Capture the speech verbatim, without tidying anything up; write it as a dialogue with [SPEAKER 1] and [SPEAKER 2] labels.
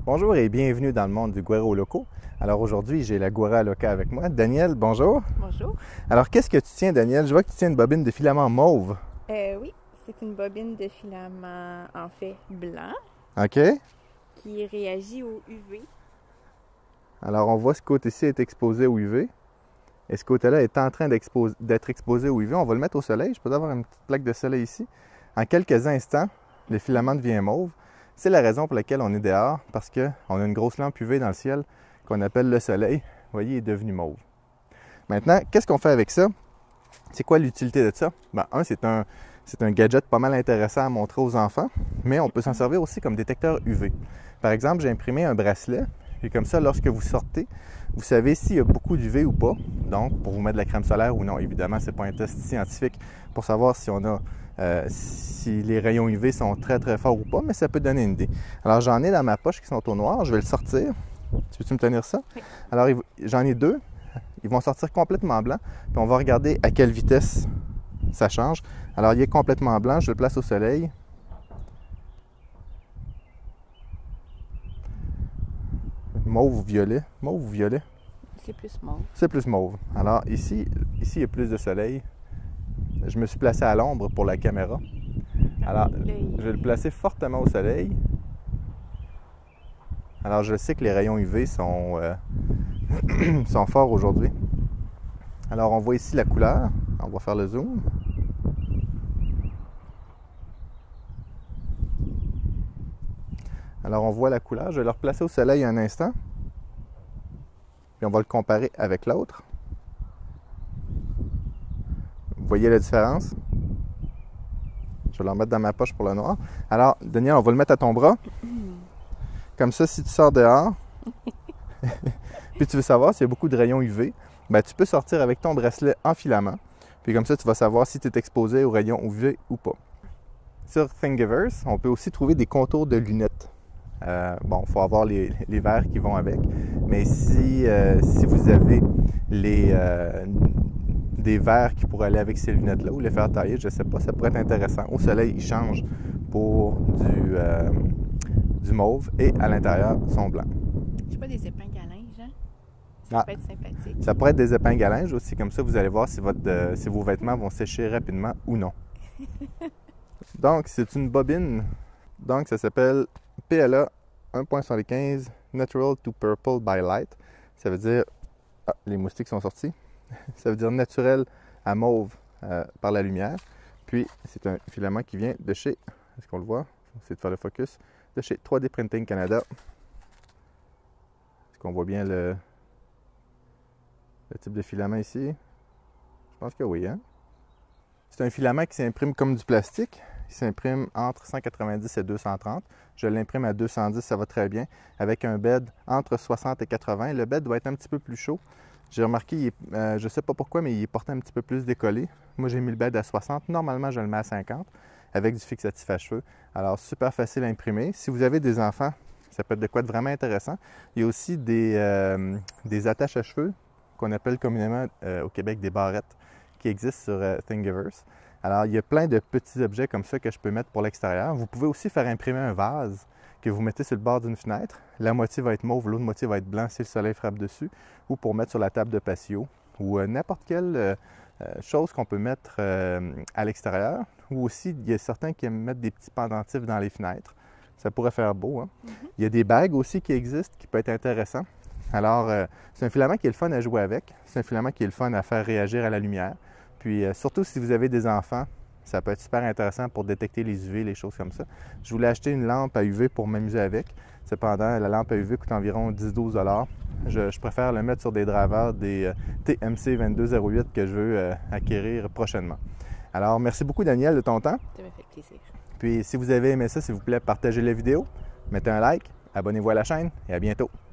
[SPEAKER 1] Bonjour et bienvenue dans le monde du Guero Loco. Alors aujourd'hui, j'ai la Guera Loca avec moi. Daniel, bonjour.
[SPEAKER 2] Bonjour.
[SPEAKER 1] Alors qu'est-ce que tu tiens, Daniel? Je vois que tu tiens une bobine de filament mauve.
[SPEAKER 2] Euh, oui, c'est une bobine de filament, en fait, blanc,
[SPEAKER 1] OK.
[SPEAKER 2] qui réagit au U V.
[SPEAKER 1] Alors on voit ce côté-ci est exposé au U V. Et ce côté-là est en train d'être exposé au U V. On va le mettre au soleil. Je peux avoir une petite plaque de soleil ici. En quelques instants, le filament devient mauve. C'est la raison pour laquelle on est dehors, parce qu'on a une grosse lampe U V dans le ciel qu'on appelle le soleil. Vous voyez, il est devenu mauve. Maintenant, qu'est-ce qu'on fait avec ça? C'est quoi l'utilité de ça? Ben, un, c'est un, c'est un gadget pas mal intéressant à montrer aux enfants, mais on peut s'en servir aussi comme détecteur U V. Par exemple, j'ai imprimé un bracelet, et comme ça, lorsque vous sortez, vous savez s'il y a beaucoup d'U V ou pas. Donc, pour vous mettre de la crème solaire ou non. Évidemment, ce n'est pas un test scientifique pour savoir si on a euh, si les rayons U V sont très très forts ou pas, mais ça peut donner une idée. Alors, j'en ai dans ma poche qui sont au noir. Je vais le sortir. Tu veux-tu me tenir ça?
[SPEAKER 2] Oui.
[SPEAKER 1] Alors, j'en ai deux. Ils vont sortir complètement blancs. Puis on va regarder à quelle vitesse ça change. Alors, il est complètement blanc. Je le place au soleil. Mauve ou violet? Mauve ou violet?
[SPEAKER 2] C'est plus mauve.
[SPEAKER 1] C'est plus mauve. Alors, ici, ici, il y a plus de soleil. Je me suis placé à l'ombre pour la caméra. Alors, je vais le placer fortement au soleil. Alors, je sais que les rayons U V sont, euh, sont forts aujourd'hui. Alors, on voit ici la couleur. On va faire le zoom. Alors, on voit la couleur. Je vais le replacer au soleil un instant. Puis, on va le comparer avec l'autre. Vous voyez la différence? Je vais le remettre dans ma poche pour le noir. Alors, Daniel, on va le mettre à ton bras. Comme ça, si tu sors dehors, puis tu veux savoir s'il y a beaucoup de rayons U V, ben, tu peux sortir avec ton bracelet en filament. Puis comme ça, tu vas savoir si tu es exposé aux rayons U V ou pas. Sur Thingiverse, on peut aussi trouver des contours de lunettes. Euh, bon, il faut avoir les, les verres qui vont avec. Mais si, euh, si vous avez les, euh, des verres qui pourraient aller avec ces lunettes-là ou les faire tailler, je ne sais pas, ça pourrait être intéressant. Au soleil, ils changent pour du, euh, du mauve et à l'intérieur, ils sont blancs.
[SPEAKER 2] Je sais pas, des épingles à linge, hein? Ça
[SPEAKER 1] Ah.
[SPEAKER 2] peut être sympathique.
[SPEAKER 1] Ça pourrait être des épingles à linge aussi, comme ça vous allez voir si, votre, euh, si vos vêtements vont sécher rapidement ou non. Donc, c'est une bobine. Donc, ça s'appelle P L A un point soixante-quinze Natural to Purple by Light. Ça veut dire... Ah, les moustiques sont sortis. Ça veut dire naturel à mauve euh, par la lumière. Puis, c'est un filament qui vient de chez... Est-ce qu'on le voit? Je vais essayer de faire le focus. De chez trois D Printing Canada. Est-ce qu'on voit bien le... le type de filament ici? Je pense que oui, hein? C'est un filament qui s'imprime comme du plastique. Il s'imprime entre cent quatre-vingt-dix et deux cent trente. Je l'imprime à deux cent dix, ça va très bien. Avec un bed entre soixante et quatre-vingts. Le bed doit être un petit peu plus chaud. J'ai remarqué, il est, euh, je ne sais pas pourquoi, mais il est porté un petit peu plus décollé. Moi, j'ai mis le bed à soixante. Normalement, je le mets à cinquante avec du fixatif à cheveux. Alors, super facile à imprimer. Si vous avez des enfants, ça peut être de quoi de vraiment intéressant. Il y a aussi des, euh, des attaches à cheveux qu'on appelle communément euh, au Québec des barrettes qui existent sur euh, Thingiverse. Alors, il y a plein de petits objets comme ça que je peux mettre pour l'extérieur. Vous pouvez aussi faire imprimer un vase que vous mettez sur le bord d'une fenêtre. La moitié va être mauve, l'autre moitié va être blanc si le soleil frappe dessus, ou pour mettre sur la table de patio, ou euh, n'importe quelle euh, chose qu'on peut mettre euh, à l'extérieur. Ou aussi, il y a certains qui aiment mettre des petits pendentifs dans les fenêtres. Ça pourrait faire beau, hein? Mm-hmm. Il y a des bagues aussi qui existent, qui peuvent être intéressants. Alors, euh, c'est un filament qui est le fun à jouer avec. C'est un filament qui est le fun à faire réagir à la lumière. Puis, euh, surtout si vous avez des enfants, ça peut être super intéressant pour détecter les U V, les choses comme ça. Je voulais acheter une lampe à U V pour m'amuser avec. Cependant, la lampe à U V coûte environ dix à douze dollars. Je, je préfère le mettre sur des drivers, des euh, T M C vingt-deux zéro huit que je veux euh, acquérir prochainement. Alors, merci beaucoup, Daniel, de ton temps.
[SPEAKER 2] Ça m'a fait plaisir.
[SPEAKER 1] Puis, si vous avez aimé ça, s'il vous plaît, partagez la vidéo, mettez un like, abonnez-vous à la chaîne et à bientôt.